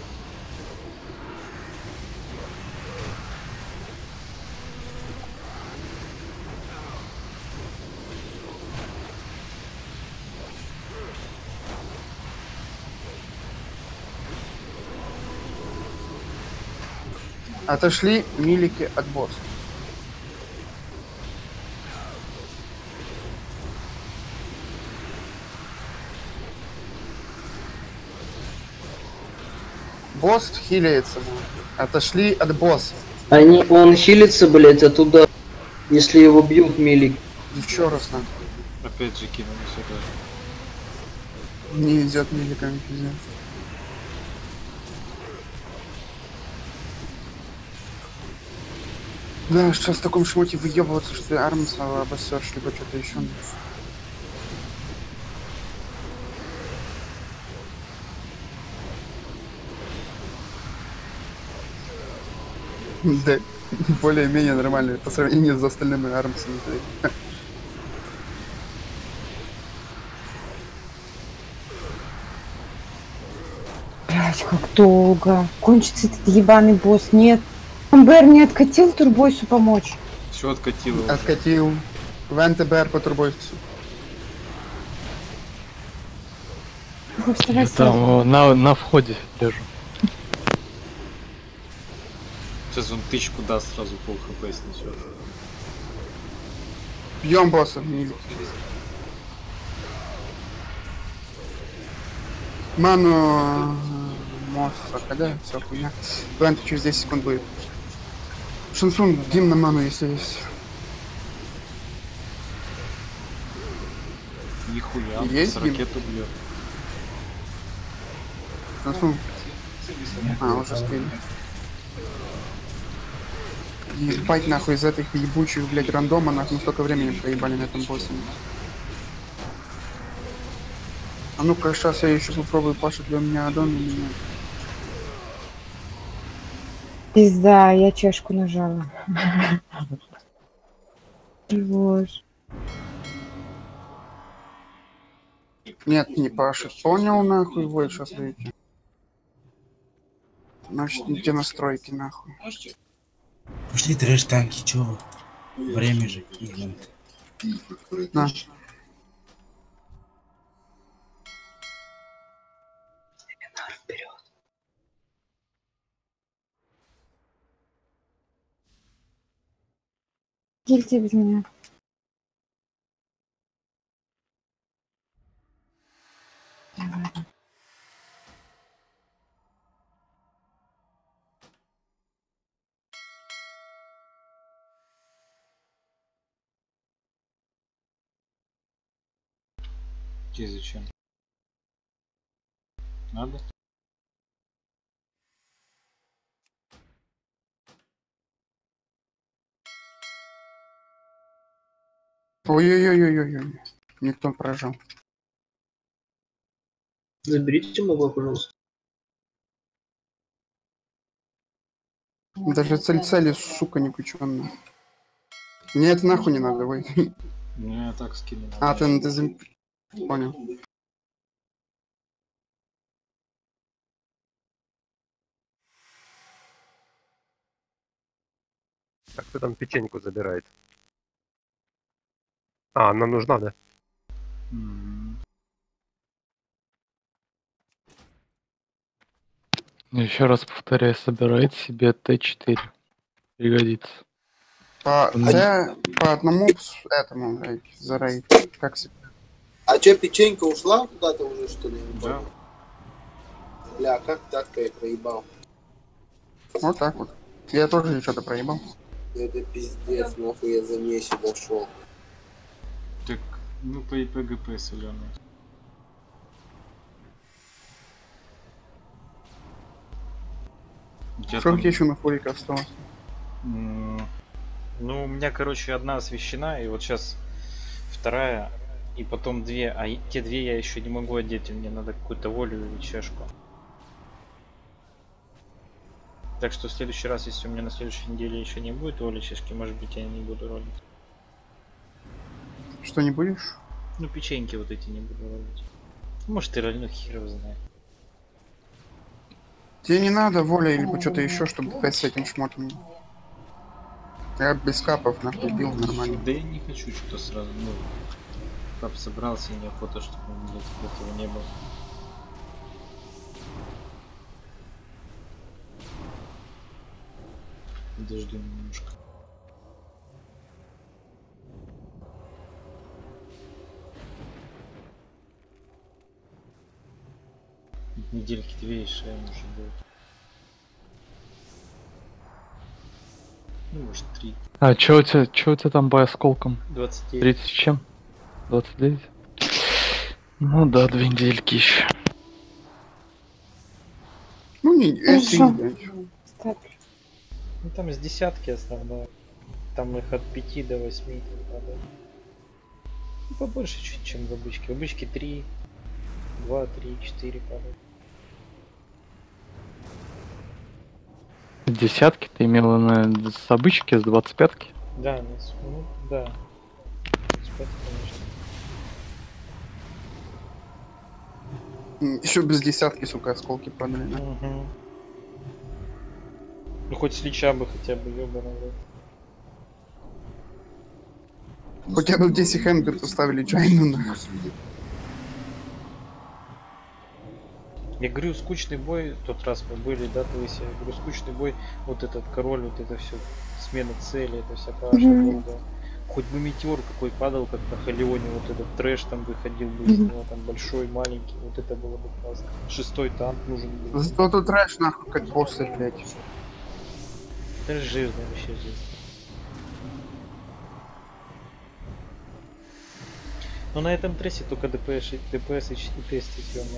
Отошли милики от босса. Босс хиляется. Отошли от босса. Они, он хилится, блять, оттуда, если его бьют милик. Еще раз надо. Опять же кинули сюда. Не идет миликами пиздец. Да, сейчас в таком шмоте выебываться, что ты Армса обоссешь, либо что-то еще. Да, более-менее нормально по сравнению с остальными Армсами. Блять, как долго. Кончится этот ебаный босс. Нет. МБР не откатил турбойсу помочь. Все откатил его. Откатил. В НТБР по турбойсу. Вставай Я там на, на входе лежу. Сейчас он тычку даст, сразу пол хп снесет. Бьем босса. Ману... Мосса, когда? Все, хуйня. Вент через десять секунд будет. Шансун, дим на ману, если есть. Нихуя, Есть с ракету бьет. Шансун. А, уже спели. Ебать нахуй из этих ебучих, блядь, рандома, нахуй, мы столько времени проебали на этом боссе. А ну-ка, сейчас я еще попробую, пашет ли у меня аддон или нет. Пизда, я чешку нажала. Боже. Нет, не пашет. Понял, нахуй, вот сейчас выйти. Значит, не те настройки, нахуй. Пошли трэш танки, чё? Время же. На. Гильдия без меня. Тебе зачем? Надо? Ой-ой-ой-ой-ой. Никто прожал. Заберите моба, пожалуйста. Даже цель цели, сука, не включенная. Мне это нахуй не надо, вы. Ну я так скину. А, ты, ты зам... Понял. Так, кто там печеньку забирает? А, она нужна, да? Mm-hmm. Еще раз повторяю, собирайте себе Т четыре. Пригодится. По, Т, по одному этому, блядь, за рейд. Как себе? А че, печенька ушла куда-то уже, что ли? Да. Бля, как так-то я проебал? Вот так вот. Я тоже что-то проебал. Это пиздец, нахуй я за ней сюда шел. Так, ну по ИПГП соленый. Что там... тебе еще на форика осталось? Mm, ну, у меня, короче, одна освещена, и вот сейчас вторая, и потом две, а те две я еще не могу одеть, мне надо какую-то волю или чешку. Так что в следующий раз, если у меня на следующей неделе еще не будет воли чешки, может быть, я не буду ролить. Что не будешь? Ну, печеньки вот эти не буду ролить. Может, и рольну, хер его знает. Тебе не надо воля или что-то еще, чтобы пять с этим шмотом. Я без капов нахуй бил нормально. Да я не хочу что-то сразу, ну, кап собрался и неохота, чтобы у меня этого не было. Подожди немножко. Недельки две и шея может быть. Ну, может, три. А чё у тебя, чё у тебя там по осколкам? двадцать девять. тридцать чем? двадцать девять? Ну да, две недельки еще. Ну, не, это Хорошо. не Так. Ну, там с десятки основное. Там их от пяти до восьми. Ну, побольше чуть, чем в обычке. В обычке три, два, три, четыре падают. Десятки ты имела на с обычки, с двадцать пятки? Да, ну, с- ну, да. двадцать пять, конечно. Еще без десятки, сука, осколки падали, да? Мгм. Ну хоть с лича бы хотя бы, ёбаный. Хотя бы в десять Хэмберт уставили Джайну, нахуй. Я говорю, скучный бой, тот раз мы были, да, то есть я говорю, скучный бой, вот этот король, вот это все, смена цели, это вся каша Мгм. долго. Хоть бы метеор какой падал, как на Халионе, вот этот трэш там выходил бы из Мгм. него, там большой, маленький, вот это было бы классно. Шестой танк нужен был. Зато тут трэш, нахуй, как боссы, блядь. Это жирный вообще жизнь. Но на этом трессе только ДПС, и- ДПС и четыре тестить, ё-моё.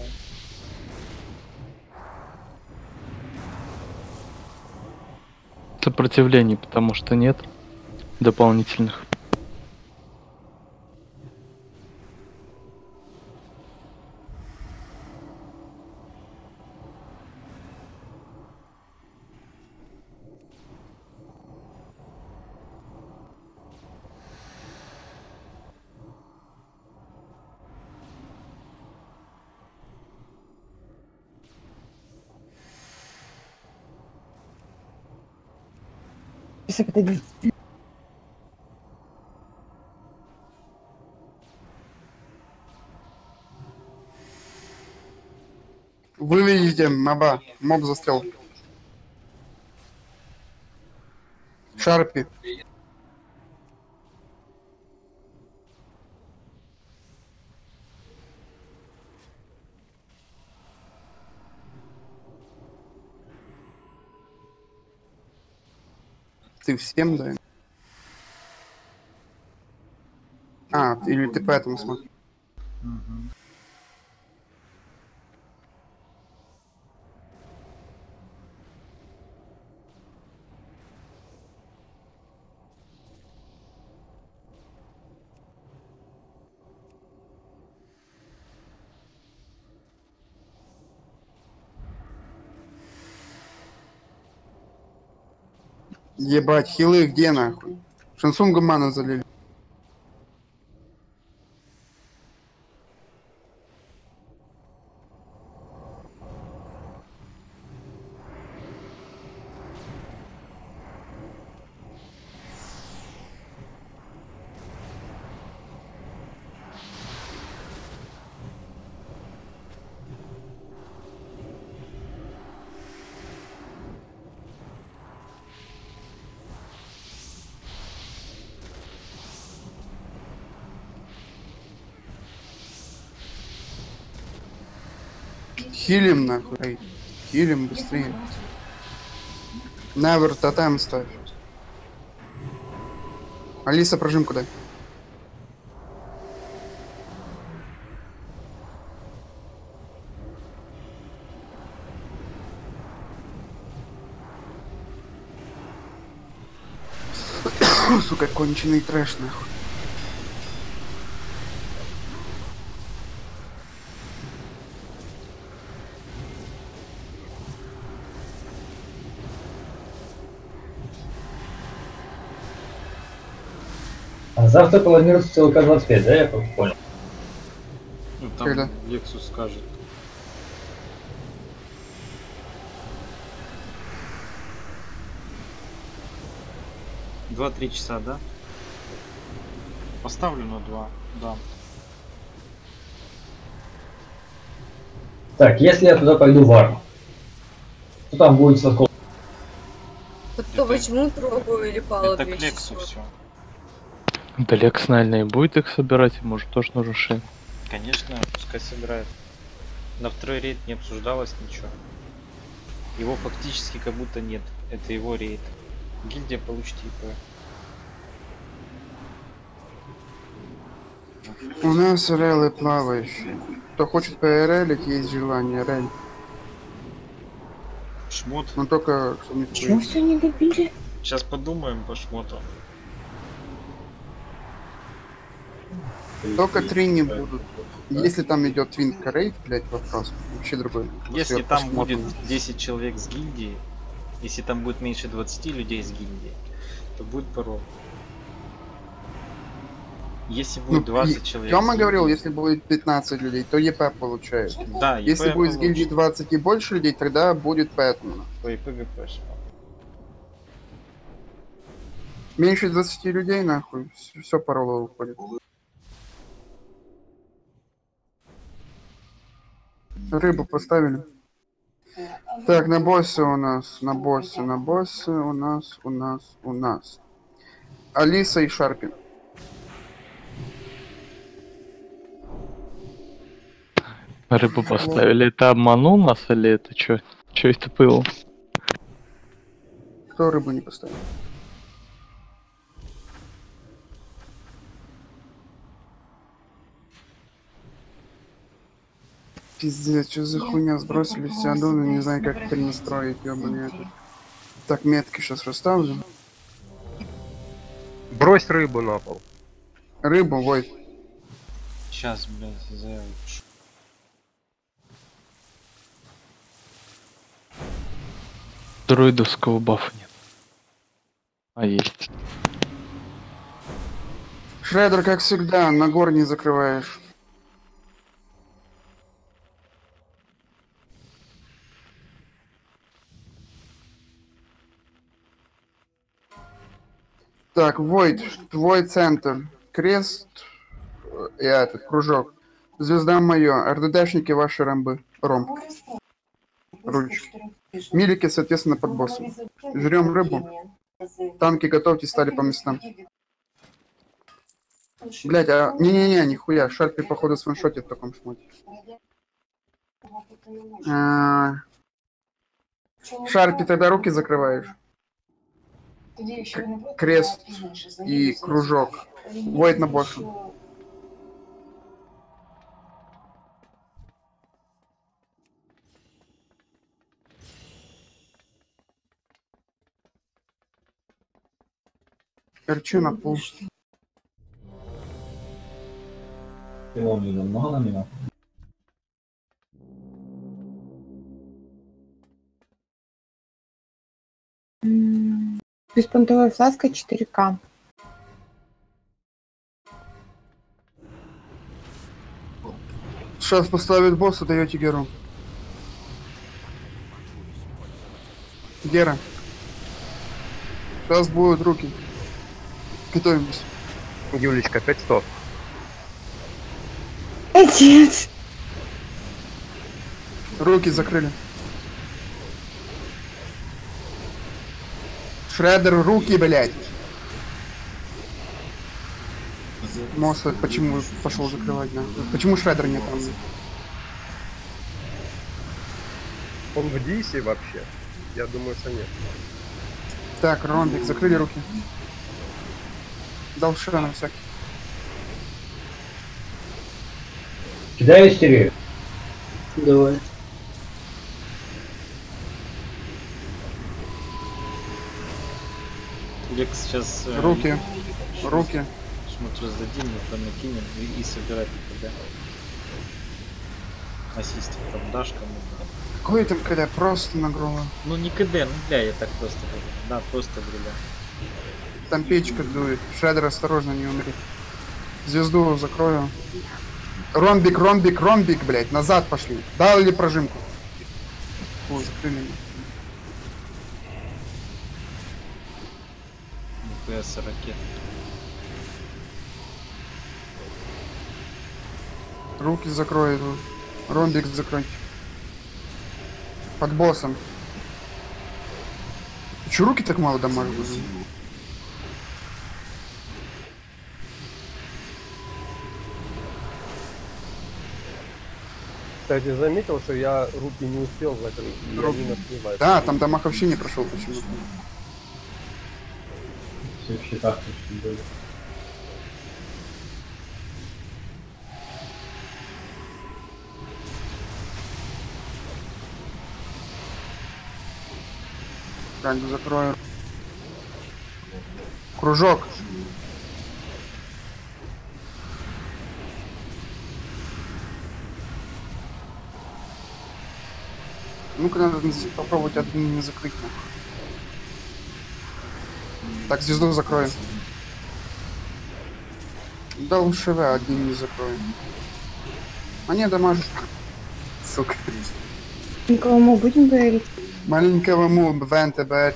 Сопротивлений, потому что нет дополнительных. Сейчас подойди. Выведите моба, моб застрял. Шарпи. Ты всем, да? А, или ты поэтому смотри. Мгм. Ебать, хилы где нахуй? Шансунга мана залили. Хилим нахуй. Эй, хилим быстрее. Навер тотем ставь. Алиса, прожимку дай. Сука, конченый трэш нахуй. А завтра планируется ЦЛК двадцать пять, да, я как понял? Ну, там Когда? Лексус скажет. Два-три часа, да? Поставлю на два, да. Так, если я туда пойду в арму, то там будет со сколько? Вот то возьму трогу или пало Это к двести Лексу сорок. все. Да Лекс, наверное, и будет их собирать, и может тоже нужен шейн. Конечно, пускай собирает. На второй рейд не обсуждалось ничего. Его фактически как будто нет. Это его рейд. Гильдия получите ИП. У нас релы плавающие. Кто хочет ПРЛить, есть желание, рель. Шмот. Но только что не Чего все не добили? Сейчас подумаем по шмоту. Только три не будут. Если там идет твинка рейд, блять, вопрос. Вообще другой. Если Просто там будет десять человек с гильдии, если там будет меньше двадцати людей с гильдии, то будет порог. Если будет двадцать человек. Тёма говорил, если будет пятнадцать людей, то ЕП получает. Да, ЕП если будет с гильдии получит. двадцать и больше людей, тогда будет Пэтман. По ЕП ГП. Меньше двадцати людей, нахуй, все по роллу уходит. Рыбу поставили. Так, на боссе у нас, на боссе, на боссе у нас, у нас, у нас. Алиса и Шарпи. Рыбу поставили. Это обманул нас или это что? Что это было? Кто рыбу не поставил? Пиздец, что за хуйня, сбросили все аддоны, не знаю как перенастроить, ёбаный это. Так, метки сейчас расставлю. Брось рыбу на пол. Рыбу, Войт. Сейчас, блядь, заявочу. Друидовского бафа нет. А есть. Шредер, как всегда, на гор не закрываешь. Так, Войд, твой центр. Крест и этот, кружок. Звезда мое. РДДшники ваши ромбы. Ромб. Рулечки. Милики, соответственно, под боссом. Жрем рыбу. Танки готовьте, стали по местам. Блять, а... Не-не-не, нихуя. Шарпи, походу, сваншотит в таком шмоте. А... Шарпи, тогда руки закрываешь. К- крест и кружок. Войд на босса. Перчу на пол. Беспонтовая фласка четыре ка. Сейчас поставит босса, даете Геру. Гера. Сейчас будут руки. Готовимся. Юлечка, пять сто. Отец. Руки закрыли. Шредер, руки, блядь. Мост, почему пошел закрывать, да? Почему Шредер нет там? Он в дисе вообще? Я думаю, что нет. Так, ромбик, закрыли руки. Дал шира на всякий. Кидай истерию. Давай. Лекс сейчас... э, Руки. Руки. Шмот раздадим, мы там накинем и, и собирать тогда. Ассистик там дашь кому-то. Какой там КД? Просто на грубо. Ну не КД, ну бля, я так просто говорю. Да, просто бля. Там печка дует. Шредер, осторожно, не умри. Звезду закрою. Ромбик, ромбик, ромбик, блядь. Назад пошли. Дал ли прожимку? Ой, закрыли. Нихуя с ракет. Руки закрой. Ромбик закрой. Под боссом. Че руки так мало дамажат? Кстати, заметил, что я руки не успел закрыть, и Руки. они нас сливают. Да, там дамаг вообще не прошел почему-то. все в счетах почти были. Так, закрою. Кружок. Ну-ка надо попробовать админ не закрыть. Так, звезду закроем. Да лучше вы админ не закроем. А не дамажу. Сука. Никому будем говорить? Маленького му, венте, бэт.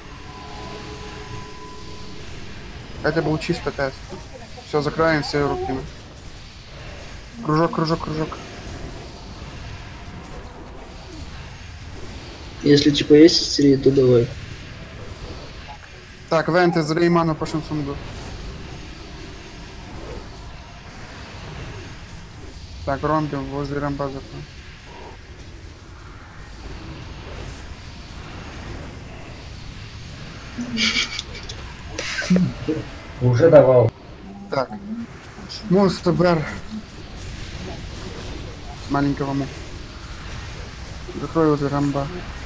Это был чисто тест. Все, закроем все руки. Кружок, кружок, кружок. Если типа есть истерия, то давай. Так, венте, за Рейману по шансунгу. Так, ромби возле рамба закрой. Уже давал. Так. Мустабер. Маленького му. Закрой возле рамба.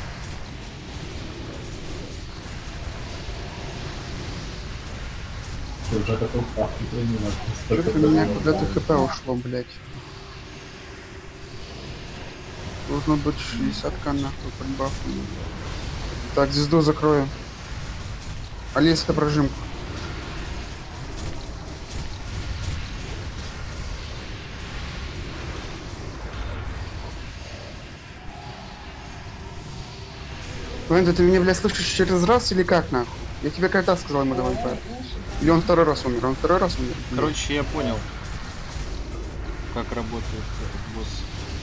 Ты уже готов ставку принимать. Что-то у меня куда-то хп ушло, блять. Должно быть шестьдесят нахуй под бафом. Так, звезду закрою. Алиса, прожимку. Венда, ты меня, блядь, слышишь через раз или как, нахуй? Я тебе когда сказал ему давай пар. Или он второй раз умер? Он второй раз умер? Короче, я понял, как работает этот босс.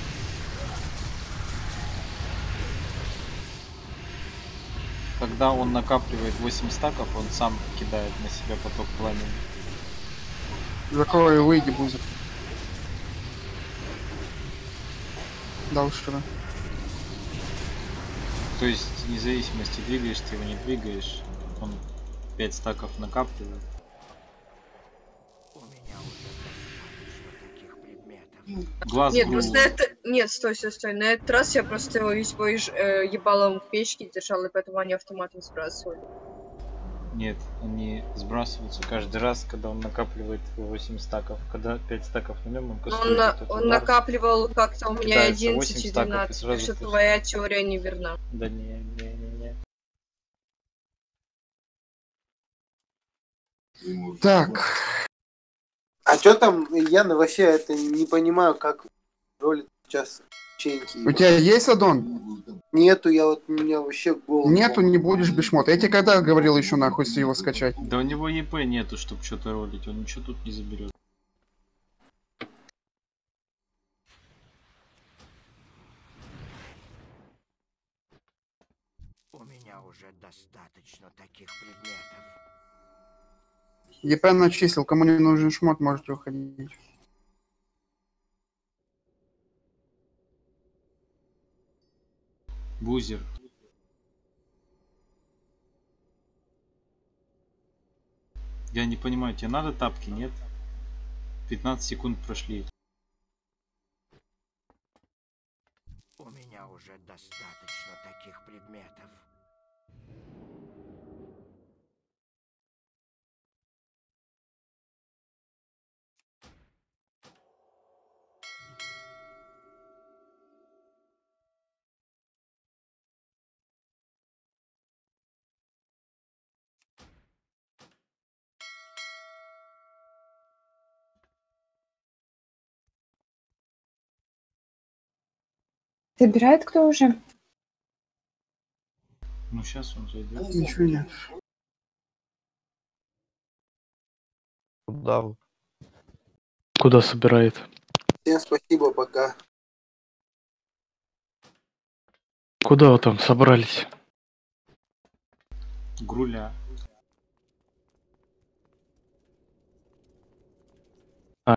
Когда он накапливает восемь стаков, он сам кидает на себя поток пламени. Закрой и выйди, бузер. Да уж что. То есть, вне зависимости, двигаешь ты его, не двигаешь, он пять стаков накапливает. Глаз Нет, гру- просто это... Нет, стой, стой, стой. На этот раз я просто его весь бой ж- э, ебалом в печке держал, и поэтому они автоматом сбрасывали. Нет, они сбрасываются каждый раз, когда он накапливает восемь стаков. Когда пять стаков на нем, он Но кастует Он, на- этот он удар. накапливал как-то у меня Кидается одиннадцать восемь и стаков и двенадцать, так сразу что ты- твоя теория неверна. Да не, не, не, не. Так. А что там, я на- вообще это не понимаю, как ролик сейчас ченки. У тебя есть аддон? Нету, я вот у меня вообще голову. Нету, не будешь бешмот. Я тебе когда говорил еще нахуй с его скачать? Да у него ЕП нету, чтобы что-то ролить, он ничего тут не заберет. У меня уже достаточно таких предметов. ЕП начислил, кому не нужен шмот, можете уходить. Бузер. Я не понимаю, тебе надо тапки, нет? пятнадцать секунд прошли. У меня уже достаточно таких предметов. Собирает кто уже? Ну сейчас он зайдет. Ничего нет. Куда? Куда собирает? Всем спасибо, пока. Куда вы там собрались? Груля.